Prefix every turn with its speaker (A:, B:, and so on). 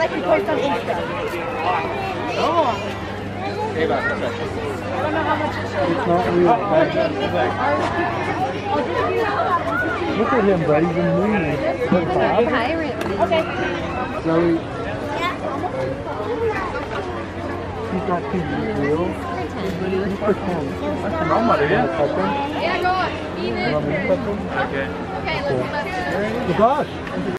A: I can post on Insta. Oh. I don't know how much it's
B: not real. Look at him, buddy. He's a moon.
C: Pirate.
A: Okay.
B: Zoe. He's not too real. He's pretend.
C: Yeah, go on. Eat it.
B: Okay.
C: Okay, let's
B: Gosh.